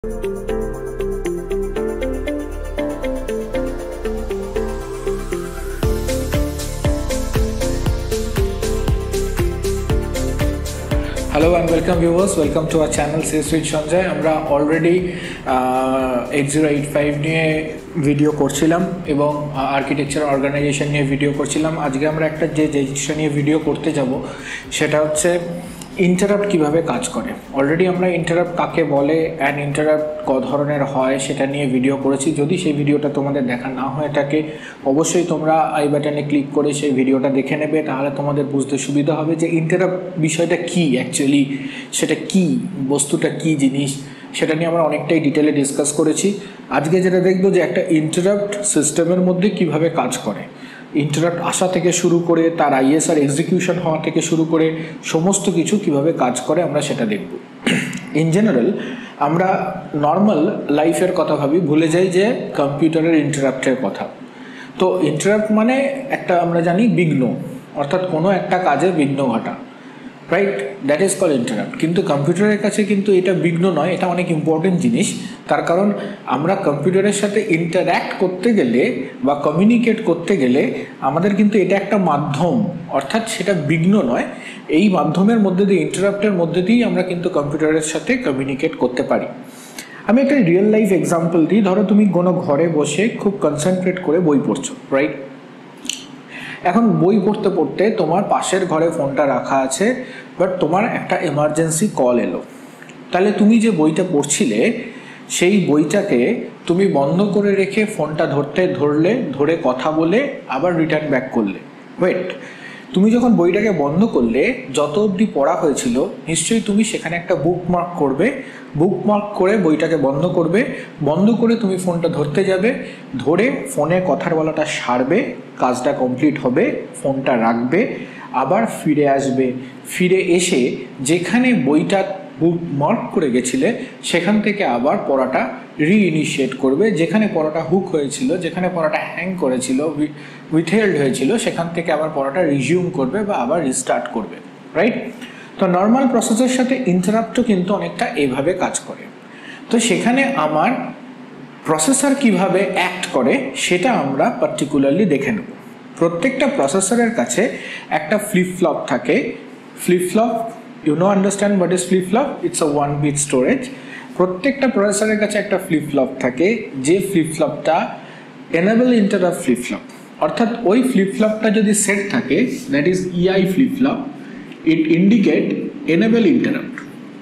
Hello and welcome viewers, welcome to our channel CS with Sanjay. আমরা already 8085 নিয়ে video করছিলাম এবং architecture organisation নিয়ে ভিডিও করছিলাম। আজকে আমরা একটা যে জিনিসটা নিয়ে ভিডিও করতে যাব সেটা হচ্ছে ইন্টারাপ্ট কিভাবে কাজ করে। অলরেডি আমরা ইন্টারাপ্ট কাকে বলে অ্যান্ড ইন্টারাপ্ট ক ধরনের হয় সেটা নিয়ে ভিডিও করেছি। যদি সেই ভিডিওটা তোমাদের দেখা না হয়ে থাকে অবশ্যই তোমরা আই বাটনে ক্লিক করে সেই ভিডিওটা দেখে নেবে, তাহলে তোমাদের বুঝতে সুবিধা হবে যে ইন্টারাপ্ট বিষয়টা কী, অ্যাকচুয়ালি সেটা কী, বস্তুটা কী জিনিস, সেটা নিয়ে আমরা অনেকটাই ডিটেলে ডিসকাস করেছি। আজকে যেটা দেখবো যে একটা ইন্টারাপ্ট সিস্টেমের মধ্যে কিভাবে কাজ করে, ইন্টারাপ্ট আসা থেকে শুরু করে তার আইএসআর এক্সিকিউশন হওয়া থেকে শুরু করে সমস্ত কিছু কিভাবে কাজ করে আমরা সেটা দেখব। ইন জেনারেল আমরা নর্মাল লাইফের কথা ভাবি, ভুলে যাই যে কম্পিউটারের ইন্টারাপ্টের কথা। তো ইন্টারাপ্ট মানে একটা আমরা জানি বিঘ্ন, অর্থাৎ কোনো একটা কাজে বিঘ্ন ঘটা, right, that is call interrupt. কিন্তু কম্পিউটারের কাছে কিন্তু এটা বিঘ্ন নয়, এটা অনেক ইম্পর্টেন্ট জিনিস। তার কারণ আমরা কম্পিউটারের সাথে ইন্টারঅ্যাক্ট করতে গেলে বা কমিউনিকেট করতে গেলে আমাদের কিন্তু এটা একটা মাধ্যম, অর্থাৎ সেটা বিঘ্ন নয়। এই মাধ্যমের মধ্যে দিয়ে, ইন্টারাপ্টের মধ্যে দিয়েই আমরা কিন্তু কম্পিউটারের সাথে কমিউনিকেট করতে পারি। আমি একটা রিয়েল লাইফ এক্সাম্পল দিই। ধরো তুমি কোনো ঘরে বসে খুব কনসেন্ট্রেট করে বই পড়ছো, রাইট। এখন বই পড়তে পড়তে তোমার পাশের ঘরে ফোনটা রাখা আছে, বাট তোমার একটা এমার্জেন্সি কল এলো। তাহলে তুমি যে বইটা পড়ছিলে সেই বইটাকে তুমি বন্ধ করে রেখে ফোনটা ধরে কথা বলে আবার রিটার্ন ব্যাক করলে। ওয়েট, তুমি যখন বইটাকে বন্ধ করলে, যত অবধি পড়া হয়েছিল নিশ্চয়ই তুমি সেখানে একটা বুকমার্ক করবে, বুকমার্ক করে বইটাকে বন্ধ করবে, বন্ধ করে তুমি ফোনটা ধরতে যাবে, ধরে ফোনে কথার বলাটা সারবে, কাজটা কমপ্লিট হবে, ফোনটা রাখবে, আবার ফিরে আসবে, ফিরে এসে যেখানে বইটা বুকমার্ক করে গেছিলে সেখান থেকে আবার পড়াটা রিইনিশিয়েট করবে, যেখানে পড়াটা হুক হয়েছিল, যেখানে পড়াটা হ্যাং করেছিল, উইথহেল্ড হয়েছিল, সেখান থেকে আবার পড়াটা রিজিউম করবে বা আবার রিস্টার্ট করবে, রাইট। তো নর্মাল প্রসেসের সাথে ইন্টারাপ্টও কিন্তু অনেকটা এইভাবে কাজ করে। তো সেখানে আমার প্রসেসর কিভাবে অ্যাক্ট করে সেটা আমরা পার্টিকুলারলি দেখে নেব। প্রত্যেকটা প্রসেসরের কাছে একটা ফ্লিপ ফ্লপ থাকে। Flip flop, you know, understand what is flip flop? It's a 1-bit storage. প্রত্যেকটা প্রসেসরের কাছে একটা ফ্লিপ ফ্লপ থাকে, যে ফ্লিপ ফ্লপটা এনেবল ইন্টারাপ্ট ফ্লিপ ফ্লপ, অর্থাৎ ওই ফ্লিপ ফ্লপটা যদি সেট থাকে, that is EI flip flop, it indicate enable interrupt.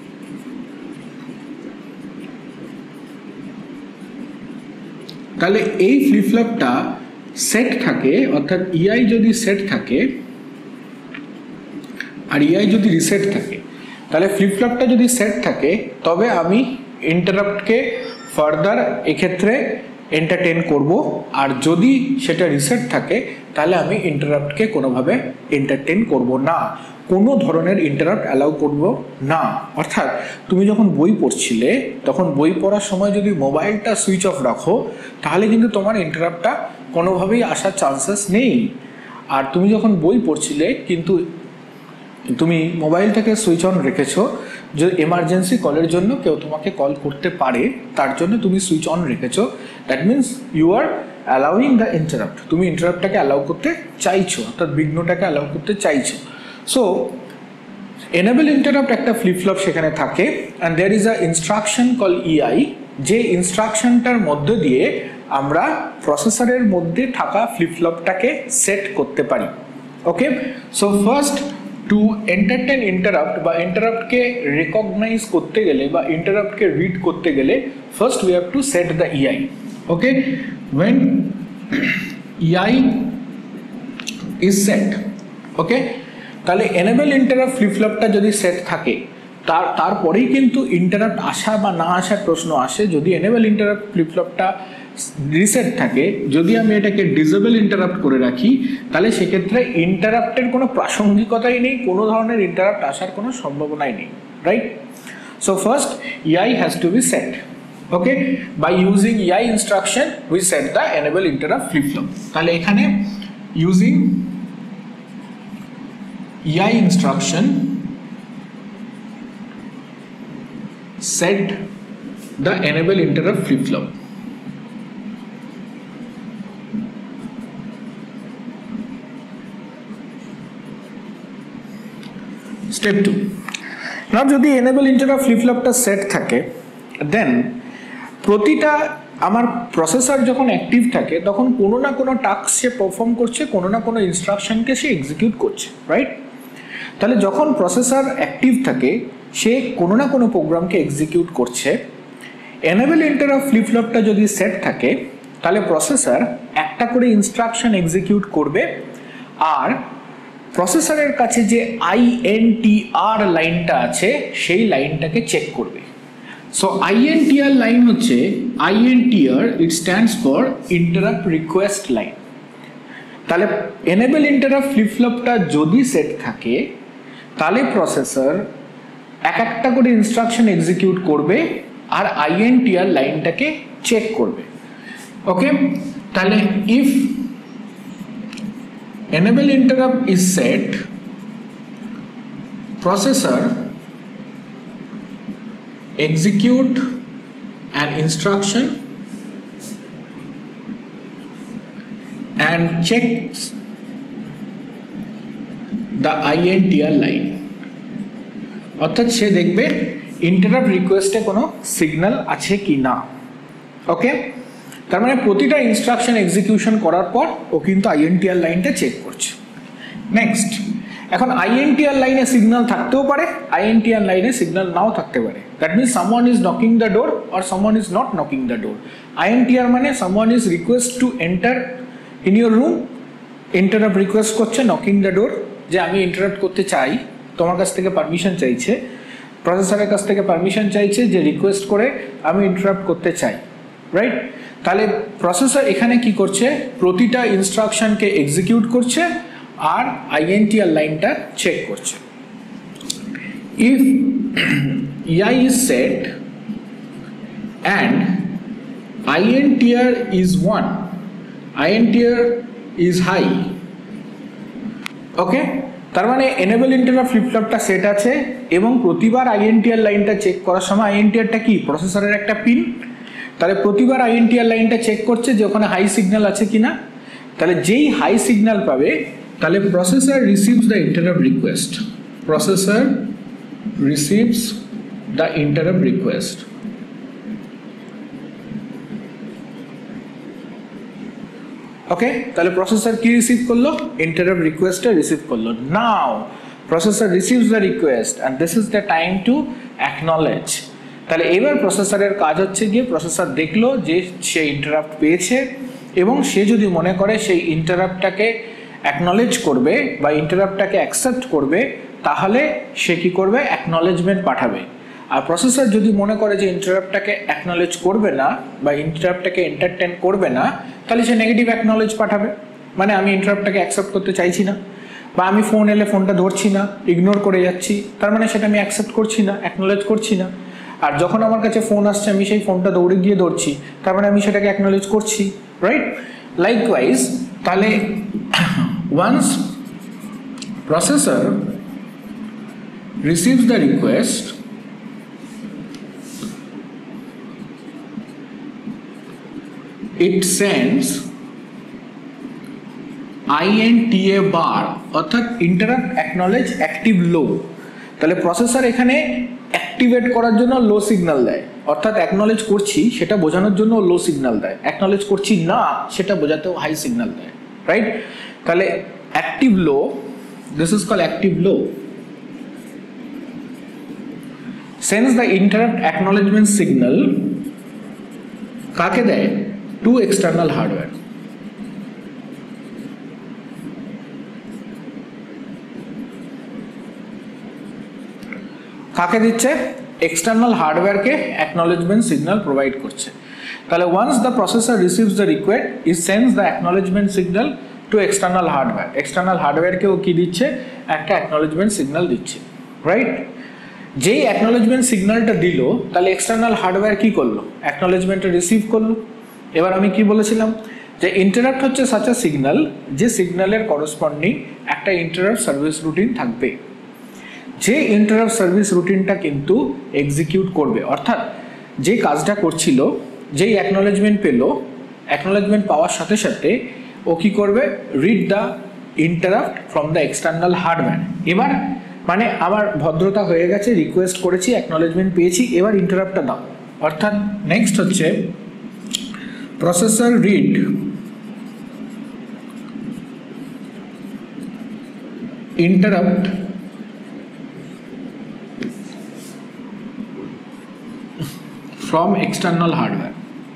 তাহলে এই ফ্লিপ ফ্লপটা সেট থাকে, অর্থাৎ ইআই যদি সেট থাকে আর ইআই যদি রিসেট থাকে, তাহলে ফ্লিপ ফ্লপটা যদি সেট থাকে তবে আমি ইন্টারাপ্টকে ফার্দার এক্ষেত্রে এন্টারটেন করব, আর যদি সেটা রিসেট থাকে তাহলে আমি ইন্টারাপ্টকে কোনোভাবে এন্টারটেন করব না, কোনো ধরনের ইন্টারাপ্ট অ্যালাউ করব না। অর্থাৎ তুমি যখন বই পড়ছিলে তখন বই পড়ার সময় যদি মোবাইলটা সুইচ অফ রাখো তাহলে কিন্তু তোমার ইন্টারাপ্টটা কোনোভাবেই আসার চান্সেস নেই। আর তুমি যখন বই পড়ছিলে কিন্তু তুমি মোবাইলটাকে সুইচ অন রেখেছো, যে এমার্জেন্সি কলের জন্য কেউ তোমাকে কল করতে পারে তার জন্য তুমি সুইচ অন রেখেছো, that means you are allowing the interrupt, তুমি ইন্টারাপ্টটাকে অ্যালাউ করতে চাইছো, অর্থাৎ বিঘ্নটাকে অ্যালাউ করতে চাইছো। সো এনেবল ইন্টারাপ্ট একটা ফ্লিপ ফ্লপ সেখানে থাকে, and there is a instruction call EI, যে ইনস্ট্রাকশনটার মধ্যে দিয়ে আমরা প্রসেসরের মধ্যে থাকা ফ্লিপ ফ্লপটাকে সেট করতে পারি। Okay, so first to entertain interrupt বা ইন্টারাপ্টকে রেকগনাইজ করতে গেলে বা ইন্টারাপ্টকে রিড করতে গেলে first we have to set the EI. Okay, when EI is set, okay, তাহলে এনেবল ইন্টারাপ্ট ফ্লিপ ফ্লপটা যদি সেট থাকে তারপরেই কিন্তু ইন্টারাপ্ট আসা বা না আসার প্রশ্ন আসে। যদি এনেবল ইন্টারাপ্ট ফ্লিপ ফ্লপটা রিসেট থাকে, যদি আমি এটাকে ডিসেবল ইন্টারাপ্ট করে রাখি তাহলে সেক্ষেত্রে ইন্টারাপ্টের কোনো প্রাসঙ্গিকতাই নেই, কোনো ধরনের ইন্টারাপ্ট আসার কোনো সম্ভাবনাই নেই, right. So first EI has to be set. Okay, by using EI instruction we set the enable interrupt flip flop. তাহলে এখানে using EI instruction set the enable interrupt flip-flop. Step 2. Now যদি enable interrupt flip-flopটা set থাকে, then প্রতিটা আমার processor যখন active থাকে তখন কোনো না কোনো টাস্ক সে পারফর্ম করছে, কোনো না কোনো ইনস্ট্রাকশনকে সে এক্সিকিউট করছে, রাইট? তাহলে যখন প্রসেসর অ্যাক্টিভ থাকে সে কোনো না কোনো প্রোগ্রামকে এক্সিকিউট করছে। enable interrupt flip-flopটা যদি সেট থাকে তাহলে প্রসেসর একটা করে ইনস্ট্রাকশন এক্সিকিউট করবে আর প্রসেসরের কাছে যে INTR লাইনটা আছে সেই লাইনটাকে চেক করবে। সো INTR লাইন হচ্ছে INTR, it stands for interrupt request line. তাহলে enable interrupt flip-flopটা যদি সেট থাকে তাহলে প্রসেসর একটা করে ইনস্ট্রাকশন এক্সিকিউট করবে আর INTR লাইনটাকে চেক করবে। ওকে, তাহলে if enable interrupt is set, processor execute an instruction and checks the INTR line, অর্থাৎ সে দেখবে ইন্টারাপ্ট রিকোয়েস্টে কোনো সিগন্যাল আছে কি না। ওকে, তার মানে প্রতিটা ইনস্ট্রাকশন এক্সিকিউশন করার পর ও কিন্তু INTR লাইনটা চেক করছে। নেক্সট, এখন INTR লাইনে সিগন্যাল থাকতেও পারে, INTR লাইনে সিগন্যাল নাও থাকতে পারে। That means someone is knocking the door or someone is not knocking the door. INTR মানে someone is request to enter in your room, interrupt request করছে, নকিং দ্য ডোর, যে আমি ইন্টারাপ্ট করতে চাই, তোমার কাছ থেকে পারমিশন চাইছে, প্রসেসরের কাছ থেকে পারমিশন চাইছে যে রিকোয়েস্ট করে আমি ইন্টারাপ্ট করতে চাই, রাইট? তাহলে প্রসেসর এখানে কি করছে, প্রতিটা ইনস্ট্রাকশনকে এক্সিকিউট করছে আর INTR লাইনটা চেক করছে। If EI is set and INTR is 1, INTR is high, okay, তার মানে enable interrupt flip-flopটা সেট আছে এবং প্রতিবার INTR লাইনটা চেক করার সময়, INTRটা কি প্রসেসরের একটা পিন, তাহলে প্রতিবার INTR লাইনটা চেক করছে যে ওখানে হাই সিগন্যাল আছে কিনা। তাহলে যেই হাই সিগন্যাল পাবে তাহলে processor receives the interrupt request, processor receives the interrupt request. Okay, তাহলে প্রসেসর কি রিসিভ করলো, ইন্টারাপ্ট রিকোয়েস্টটা রিসিভ করলো। Now processor receives the request and this is the time to acknowledge. তাহলে এবার প্রসেসরের কাজ হচ্ছে গিয়ে প্রসেসর দেখলো যে সে ইন্টারাপ্ট পেয়েছে এবং সে যদি মনে করে সেই ইন্টারাপ্টটাকে অ্যাকনলেজ করবে বা ইন্টারাপ্টটাকে অ্যাকসেপ্ট করবে তাহলে সে কি করবে, অ্যাকনলেজমেন্ট পাঠাবে। আর প্রসেসর যদি মনে করে যে ইন্টারাপ্টটাকে অ্যাকনলেজ করবে না বা ইন্টারাপ্টটাকে এন্টারটেন করবে না তাহলে সে নেগেটিভ অ্যাকনলেজ পাঠাবে, মানে আমি ইন্টারাপ্টটাকে অ্যাকসেপ্ট করতে চাইছি না বা আমি ফোন এলে ফোনটা ধরছি না, ইগনোর করে যাচ্ছি, তার মানে সেটা আমি অ্যাকসেপ্ট করছি না, অ্যাকনলেজ করছি না। আর যখন আমার কাছে ফোন আসছে আমি সেই ফোনটা দৌড়ে গিয়ে ধরছি, তার মানে আমি সেটাকে অ্যাকনলেজ করছি, রাইট? লাইকওয়াইজ তাহলে once processor receives the request, it sends INTA bar অর্থাৎ ইন্টারাপ্ট অ্যাকনলেজ অ্যাক্টিভ লো। তাহলে প্রসেসর এখানে অ্যাক্টিভেট করার জন্য লো সিগন্যাল দেয়, অর্থাৎ অ্যাকনলেজ করছি সেটা বোঝানোর জন্য লো সিগন্যাল দেয়, অ্যাকনলেজ করছি না সেটা বোঝাতেও হাই সিগন্যাল দেয়, রাইট? তাহলে active low, this is called active low, sends the interrupt acknowledgement signal কাকে দেয়, টু এক্সটার্নাল হার্ডওয়্যার। কাকে দিচ্ছে, এক্সটার্নাল হার্ডওয়্যারকে অ্যাকনলেজমেন্ট সিগন্যাল প্রোভাইড করছে। তাহলে once the processor receives the request it sends the acknowledgement signal to external hardware, external হার্ডওয়্যারকেও কি দিচ্ছে, একটা অ্যাকনলেজমেন্ট সিগন্যাল দিচ্ছে, রাইট? যেই অ্যাকনলেজমেন্ট সিগন্যালটা দিল তাহলে এক্সটার্নাল হার্ডওয়্যার কি করলো, অ্যাকনলেজমেন্টটা রিসিভ করলো। এবার আমি কি বলেছিলাম যে ইন্টারাপ্ট হচ্ছে সাচ আ সিগন্যাল যে সিগন্যালের করসপন্ডিং একটা ইন্টারাপ্ট সার্ভিস রুটিন থাকবে, যে ইন্টারাপ্ট সার্ভিস রুটিনটা কিন্তু এক্সিকিউট করবে, অর্থাৎ যে কাজটা করছিল, যেই অ্যাকনোলেজমেন্ট পেলো, অ্যাকনোলেজমেন্ট পাওয়ার সাথে সাথে ও কি করবে, read the interrupt from the external hardware. এবার মানে আমার ভদ্রতা হয়ে গেছে, রিকোয়েস্ট করেছি, অ্যাকনোলেজমেন্ট পেয়েছি, এবার ইন্টারাপ্টটা দাও। অর্থাৎ নেক্সট হচ্ছে processor read interrupt from external hardware।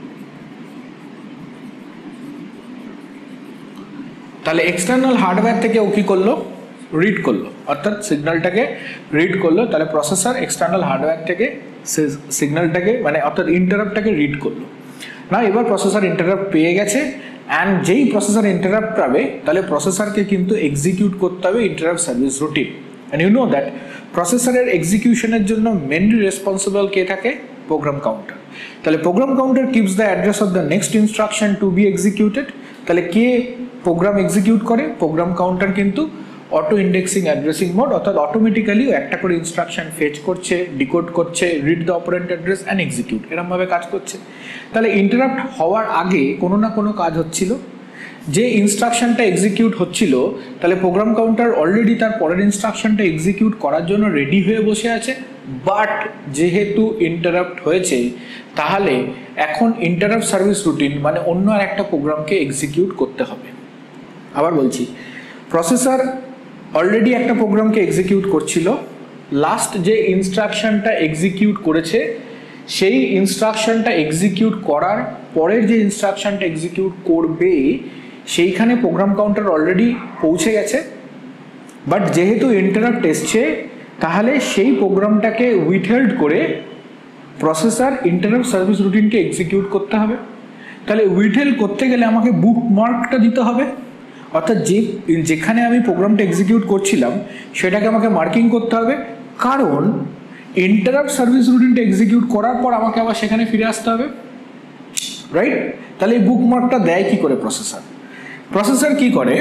তাহলে এক্সটার্নাল হার্ডওয়্যার থেকে ও কি করলো, রিড করলো, অর্থাৎ সিগন্যালটাকে রিড করলো। তাহলে প্রসেসর এক্সটার্নাল হার্ডওয়্যার থেকে সিগন্যালটাকে মানে অর্থাৎ ইন্টারাপ্টটাকে রিড করলো না। এবার প্রসেসর ইন্টারাপ্ট পেয়ে গেছে, অ্যান্ড যেই প্রসেসর ইন্টারাপ্ট পাবে তাহলে প্রসেসরকে কিন্তু এক্সিকিউট করতে হবে interrupt service routine. And you know that প্রসেসরের এক্সিকিউশনের জন্য মেনলি রেসপন্সিবল কে থাকে, প্রোগ্রাম কাউন্টার। তাহলে program counter keeps the address of the next instruction to be executed. তাহলে কে প্রোগ্রাম এক্সিকিউট করে, প্রোগ্রাম কাউন্টার কিন্তু অটো ইন্ডেক্সিং অ্যাড্রেসিং মোড, অর্থাৎ অটোমেটিক্যালি একটা করে ইনস্ট্রাকশন ফেচ করছে, ডিকোড করছে, read the operand address and execute, এরকমভাবে কাজ করছে। তাহলে ইন্টারাপ্ট হওয়ার আগে কোনো না কোনো কাজ হচ্ছিল, যে ইনস্ট্রাকশনটা এক্সিকিউট হচ্ছিল, তাহলে প্রোগ্রাম কাউন্টার অলরেডি তার পরের ইনস্ট্রাকশনটা এক্সিকিউট করার জন্য রেডি হয়ে বসে আছে। বাট যেহেতু ইন্টারাপ্ট হয়েছে, তাহলে এখন ইন্টারাপ্ট সার্ভিস রুটিন মানে অন্য আর একটা প্রোগ্রামকে এক্সিকিউট করতে হবে। আবার বলছি, প্রসেসর অলরেডি একটা প্রোগ্রামকে এক্সিকিউট করছিল, লাস্ট যে ইনস্ট্রাকশনটা এক্সিকিউট করেছে সেই ইনস্ট্রাকশনটা এক্সিকিউট করার পরের যে ইনস্ট্রাকশনটা এক্সিকিউট করবে সেইখানে প্রোগ্রাম কাউন্টার অলরেডি পৌঁছে গেছে। বাট যেহেতু ইন্টারাপ্ট এসছে, তাহলে সেই প্রোগ্রামটাকে উইথহেল্ড করে প্রসেসর ইন্টারাপ্ট সার্ভিস রুটিনকে এক্সিকিউট করতে হবে। তাহলে উইথহেল্ড করতে গেলে আমাকে বুকমার্কটা দিতে হবে, অর্থাৎ যেখানে আমি প্রোগ্রামটা এক্সিকিউট করছিলাম সেটাকে আমাকে মার্কিং করতে হবে, কারণ ইন্টারাপ্ট সার্ভিস রুটিনটা এক্সিকিউট করার পর আমাকে আবার সেখানে ফিরে আসতে হবে, রাইট? তাহলে এই বুকমার্কটা দেয় কি করে প্রসেসর? প্রসেসর কি করে,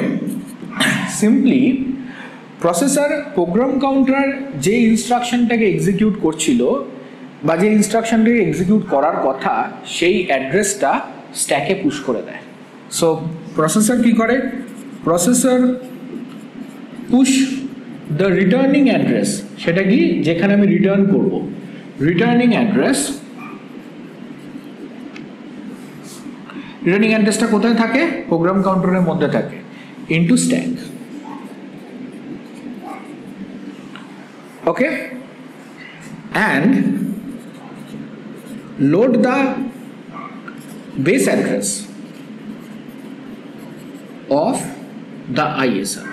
সিম্পলি প্রসেসর প্রোগ্রাম কাউন্টার যে ইনস্ট্রাকশনটাকে এক্সিকিউট করছিল বা যে ইনস্ট্রাকশনটাকে এক্সিকিউট করার কথা সেই অ্যাড্রেসটা স্ট্যাকে পুশ করে দেয়। সো প্রসেসর কি করে, processor push the returning address, সেটা কি যেখানে আমি রিটার্ন করব, রিটার্নিং অ্যাড্রেস, রিটার্নিং অ্যাড্রেসটা কোথায় থাকে, প্রোগ্রাম কাউন্টারের মধ্যে থাকে, into stack. Okay, and load the base address of the ISR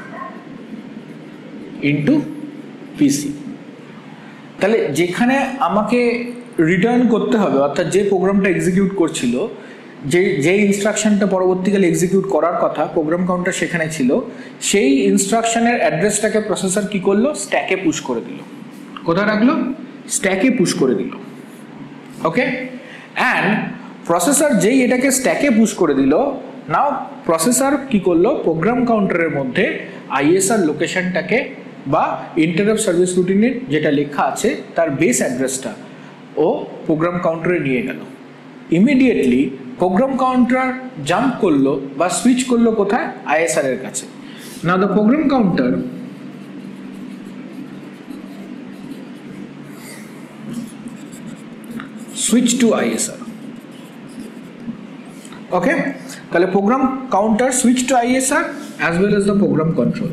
into PC। তাহলে যেখানে আমাকে রিটার্ন করতে হবে, অর্থাৎ যে প্রোগ্রামটা এক্সিকিউট করছিল, যে ইনস্ট্রাকশনটা পরবর্তীকালে এক্সিকিউট করার কথা, প্রোগ্রাম কাউন্টার সেখানে ছিল, সেই ইনস্ট্রাকশনের অ্যাড্রেসটাকে প্রসেসর কি করলো, স্ট্যাকে পুশ করে দিল। কোথায় রাখলো, স্ট্যাকে পুশ করে দিল। ওকে, অ্যান্ড প্রসেসর যেই এটাকে স্ট্যাকে পুশ করে দিল, নাও প্রসেসর কি করলো, প্রোগ্রাম কাউন্টারের মধ্যে আইএসআর লোকেশনটাকে বা ইন্টারাপ্ট সার্ভিস রুটিনের যেটা লেখা আছে তার বেস অ্যাড্রেসটা ও প্রোগ্রাম কাউন্টারে নিয়ে গেল। ইমিডিয়েটলি প্রোগ্রাম কাউন্টার জাম্প করলো বা সুইচ করলো কোথায়, আইএসআর এর কাছে। Now the program counter switch to ISR. Okay, তাহলে program counter switch to ISR as well as the program control।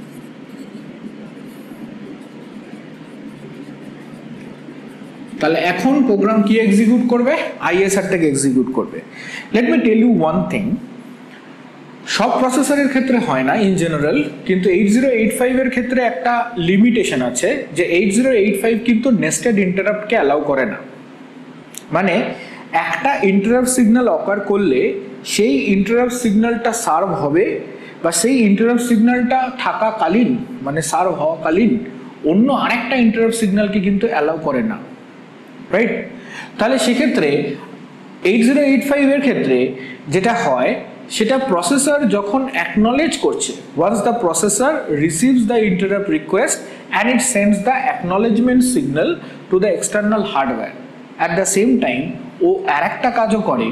তাহলে এখন প্রোগ্রাম কি এক্সিকিউট করবে, আইএসআর থেকে এক্সিকিউট করবে। Let me tell you one thing, সব প্রসেসরের ক্ষেত্রে হয় না ইন জেনারেল, কিন্তু 8085 এর ক্ষেত্রে একটা লিমিটেশন আছে যে 8085 কিন্তু নেস্টেড ইন্টারাপ্টকে অ্যালাউ করে না। মানে একটা ইন্টারাপ্ট সিগন্যাল অকার করলে সেই ইন্টারাপ্ট সিগন্যালটা সার্ভ হবে বা সেই ইন্টারাপ্ট সিগন্যালটা থাকাকালীন মানে সার্ভ হওয়াকালীন অন্য আরেকটা ইন্টারাপ্ট সিগন্যালকে কিন্তু অ্যালাউ করে না, রাইট? তাহলে সেক্ষেত্রে 8085 এর ক্ষেত্রে যেটা হয় সেটা প্রসেসর যখন অ্যাকনলেজ করছে, once the processor receives the interrupt request and it sends the acknowledgement signal to the external hardware. At the same time ও আরেকটা কাজও করে,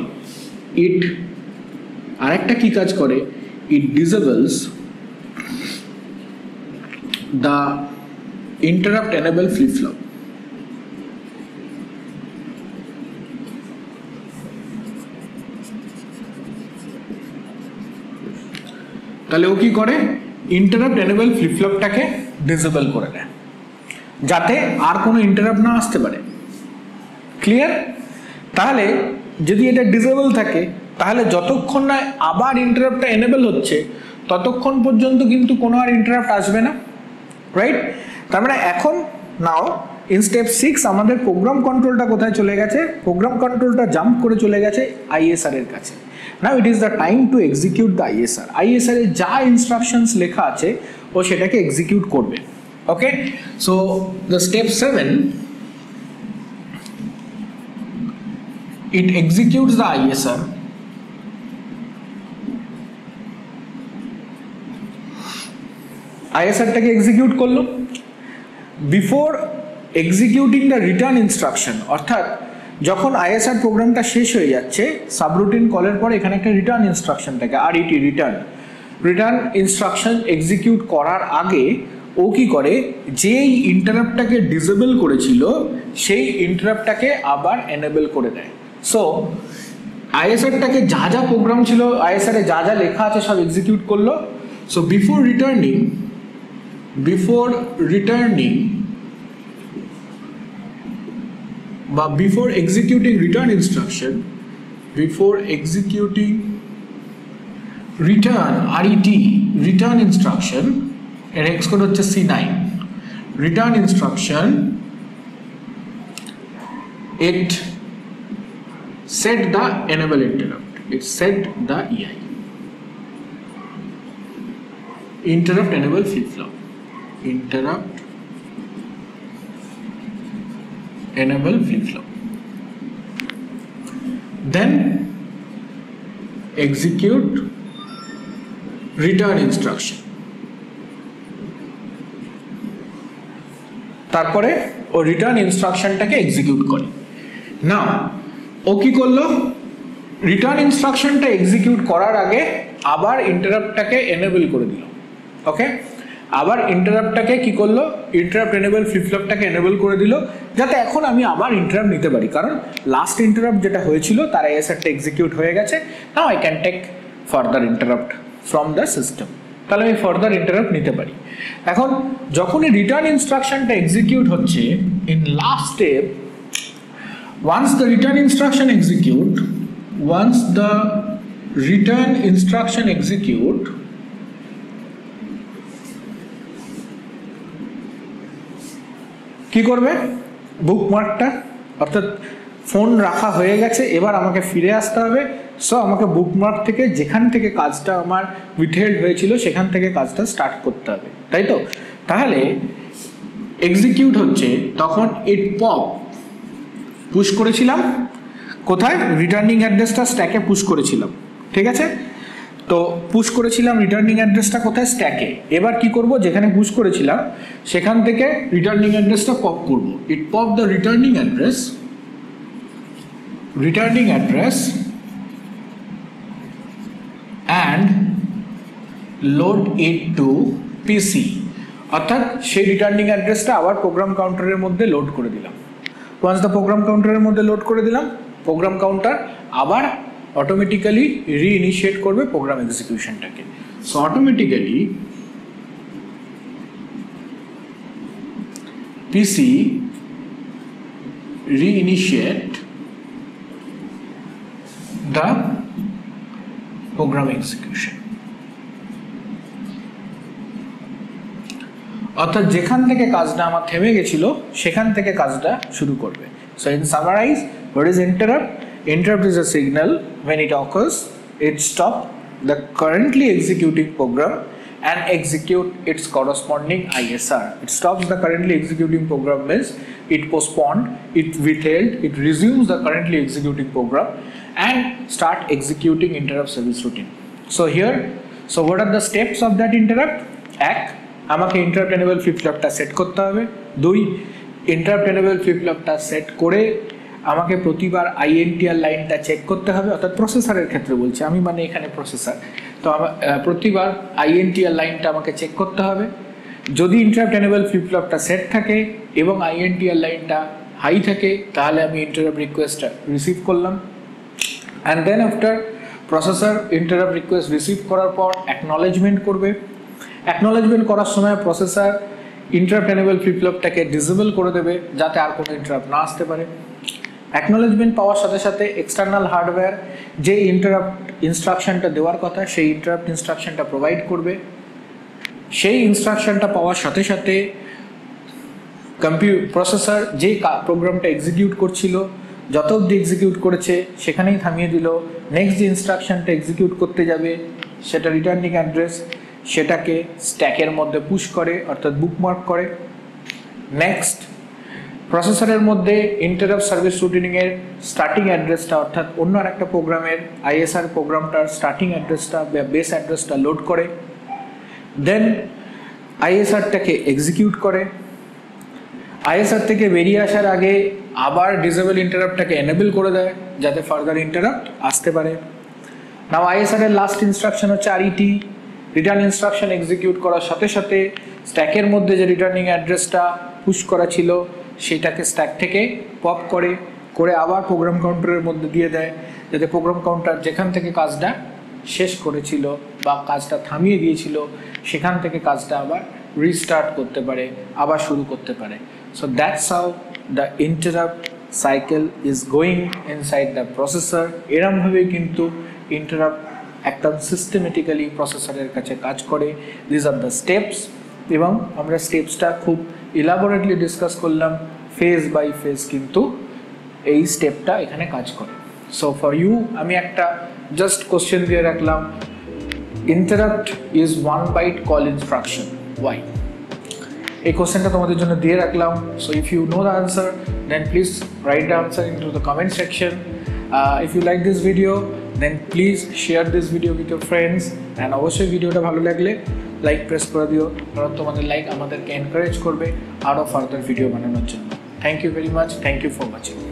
আরেকটা কি কাজ করে, it disables the interrupt enable flip flop. তাহলে ও কি করে, ইন্টারাপ্ট এনেবল ফ্লিপ ফ্লপটাকে ডিসেবল করে দেয় যাতে আর কোনো ইন্টারাপ্ট না আসতে পারে। ক্লিয়ার? তাহলে যদি এটা ডিসেবল থাকে তাহলে যতক্ষণ না আবার ইন্টারাপ্টটা এনেবল হচ্ছে ততক্ষণ পর্যন্ত কিন্তু কোনো আর ইন্টারাপ্ট আসবে না, রাইট? তার মানে এখন নাও ইন স্টেপ 6 আমাদের প্রোগ্রাম কন্ট্রোলটা কোথায় চলে গেছে, প্রোগ্রাম কন্ট্রোলটা জাম্প করে চলে গেছে আইএসআর এর কাছে। Now it is the time to execute the ISR. ISR এ যা ইনস্ট্রাকশনস লেখা আছে ও সেটাকে এক্সিকিউট করবে। Okay, so the step 7 it executes the ISR টাকে এক্সিকিউট করলো। Before executing the return instruction, অর্থাৎ যখন আইএসআর প্রোগ্রামটা শেষ হয়ে যাচ্ছে সাবরুটিন কলের পর এখানে একটা রিটার্ন ইনস্ট্রাকশন থাকে, আরইটি রিটার্ন ইনস্ট্রাকশন এক্সিকিউট করার আগে ও কি করে, যেই ইন্টারাপ্টটাকে ডিসেবল করেছিল সেই ইন্টারাপ্টটাকে আবার এনেবল করে দেয়। সো আইএসআরটাকে যা যা প্রোগ্রাম ছিল, আইএসআর এ যা যা লেখা আছে সব এক্সিকিউট করলো। সো বিফোর রিটার্নিং বা before executing return instruction, before executing return instruction, এর এক্স কোড হচ্ছে C9, return instruction, it set the enable interrupt, it set the EI, interrupt enable flip flop, interrupt enable flip flop, then execute return instruction, তারপরে ও return ইনস্ট্রাকশনটাকে execute করে। নাও ও কি করলো, return ইনস্ট্রাকশনটা execute করার আগে আবার ইন্টারাপ্টটাকে এনেবল করে দিল। ওকে, আবার ইন্টারাপ্টটাকে কি করলো, ইন্টারাপ্ট এনেবল ফ্লিপ ফ্লপটাকে এনেবল করে দিল যাতে এখন আমি আবার ইন্টারাপ্ট নিতে পারি, কারণ লাস্ট ইন্টারাপ্ট যেটা হয়েছিল তার আইএসআরটা এক্সিকিউট হয়ে গেছে। Now I can take further interrupt from the system, তাহলে আমি ফার্দার ইন্টারাপ্ট নিতে পারি। এখন যখনই রিটার্ন ইনস্ট্রাকশনটা এক্সিকিউট হচ্ছে in last step, once the return instruction execute কি করবে, বুকমার্কটা, অর্থাৎ ফোন রাখা হয়ে গেছে এবার আমাকে ফিরে আসতে হবে। সো আমাকে বুকমার্ক থেকে যেখান থেকে কাজটা আমার উইথহেল্ড হয়েছিল সেখান থেকে কাজটা স্টার্ট করতে হবে, তাই তো? তাহলে এক্সিকিউট হচ্ছে তখন ইট পপ পুশ করেছিলাম কোথায়, রিটার্নিং অ্যাড্রেসটা স্ট্যাকে পুশ করেছিলাম, ঠিক আছে? তো পুশ করেছিলাম রিটার্নিং অ্যাড্রেসটা কোথায়, স্ট্যাকে। এবার কি করব, যেখানে পুশ করেছিলাম সেখান থেকে রিটার্নিং অ্যাড্রেসটা পপ করব। It pop the returning address and load it to PC, অর্থাৎ সেই রিটার্নিং অ্যাড্রেসটা আবার প্রোগ্রাম কাউন্টারের মধ্যে লোড করে দিলাম। ওয়ান্স দ্য প্রোগ্রাম কাউন্টারের মধ্যে লোড করে দিলাম, প্রোগ্রাম কাউন্টার আবার অটোমেটিক্যালি রিইনিশিয়েট করবে প্রোগ্রাম এক্সিকিউশনটাকে। So automatically PC reinitiate the program execution, অর্থাৎ যেখান থেকে কাজটা আমার থেমে গেছিল সেখান থেকে কাজটা শুরু করবে। So in summarise, what is interrupt? Interrupt is a signal. When it occurs, it stops the currently executing program and execute its corresponding ISR. It stops the currently executing program means it postponed, it withheld, it resumes the currently executing program and start executing interrupt service routine. So here, so what are the steps of that interrupt? এক, আমাকে interrupt enable flip flopটা set করতে হবে। দুই, interrupt enable flip flopটা set করে আমাকে প্রতিবার আইএনটিআর লাইনটা চেক করতে হবে, অর্থাৎ প্রসেসরের ক্ষেত্রে বলছি আমি, মানে এখানে প্রসেসর। তো প্রতিবার আইএনটিআর লাইনটা আমাকে চেক করতে হবে। যদি ইন্টারাপ্ট এনেবল ফ্লিপ ফ্লপটা সেট থাকে এবং আইএনটিআর লাইনটা হাই থাকে, তাহলে আমি ইন্টারাপ্ট রিকোয়েস্টটা রিসিভ করলাম। And then after processor interrupt request receive করার পর অ্যাকনলেজমেন্ট করবে। অ্যাকনলেজমেন্ট করার সময় প্রসেসর ইন্টারাপ্ট এনেবল ফ্লিপ ফ্লপটাকে ডিসেবল করে দেবে, যাতে আর কোনো ইন্টারাপ্ট না আসতে পারে। অ্যাকনলেজমেন্ট পাওয়ার সাথে সাথে এক্সটার্নাল হার্ডওয়্যার যে ইন্টারাপ্ট ইনস্ট্রাকশনটা দেওয়ার কথা সেই ইন্টারাপ্ট ইনস্ট্রাকশনটা প্রোভাইড করবে। সেই ইনস্ট্রাকশনটা পাওয়ার সাথে সাথে প্রসেসর যে প্রোগ্রামটা এক্সিকিউট করছিল, যত অবধি এক্সিকিউট করেছে সেখানেই থামিয়ে দিল। নেক্সট যে ইনস্ট্রাকশনটা এক্সিকিউট করতে যাবে সেটা রিটার্নিং অ্যাড্রেস, সেটাকে স্ট্যাকের মধ্যে পুশ করে, অর্থাৎ বুকমার্ক করে। নেক্সট প্রসেসরের মধ্যে ইন্টারাপ্ট সার্ভিস রুটিনিংয়ের স্টার্টিং অ্যাড্রেসটা, অর্থাৎ অন্য আরেকটা প্রোগ্রামের আইএসআর প্রোগ্রামটার স্টার্টিং অ্যাড্রেসটা বা বেস অ্যাড্রেসটা লোড করে। দেন আইএসআরটাকে এক্সিকিউট করে। আইএসআর থেকে বেরিয়ে আসার আগে আবার ডিসেবল ইন্টারাপ্টটাকে এনেবল করে দেয়, যাতে ফার্দার ইন্টারাপ্ট আসতে পারে। নাও আইএসআর এর লাস্ট ইনস্ট্রাকশন হচ্ছে আরইটি। রিটার্ন ইনস্ট্রাকশন এক্সিকিউট করার সাথে সাথে স্ট্যাকের মধ্যে যে রিটার্নিং অ্যাড্রেসটা পুশ করা ছিল সেটাকে স্ট্যাক থেকে পপ করে আবার প্রোগ্রাম কাউন্টারের মধ্যে দিয়ে দেয়, যাতে প্রোগ্রাম কাউন্টার যেখান থেকে কাজটা শেষ করেছিল বা কাজটা থামিয়ে দিয়েছিল সেখান থেকে কাজটা আবার রিস্টার্ট করতে পারে, আবার শুরু করতে পারে। So that's how the interrupt cycle is going inside the processor. এরমভাবেই কিন্তু ইন্টারাপ্ট একদম সিস্টেমেটিক্যালি প্রসেসরের কাছে কাজ করে। দিস আর দ্য স্টেপস, এবং আমরা স্টেপসটা খুব ইলাবোরেটলি ডিসকাস করলাম, ফেজ বাই ফেজ কিন্তু এই স্টেপটা এখানে কাজ করে। সো ফর ইউ আমি একটা জাস্ট কোশ্চেন দিয়ে রাখলাম, interrupt is one byte call instruction, why? এই কোশ্চেনটা তোমাদের জন্য দিয়ে রাখলাম। So if you know the answer then please write the answer in to the comment section. If you like this video then please share this video with your friends, and অবশ্যই ভিডিওটা ভালো লাগলে লাইক প্রেস করে দিও, কারণ তোমাদের like আমাদেরকে encourage করবে আরও ফার্দার ভিডিও বানানোর জন্য। Thank you very much, thank you for watching.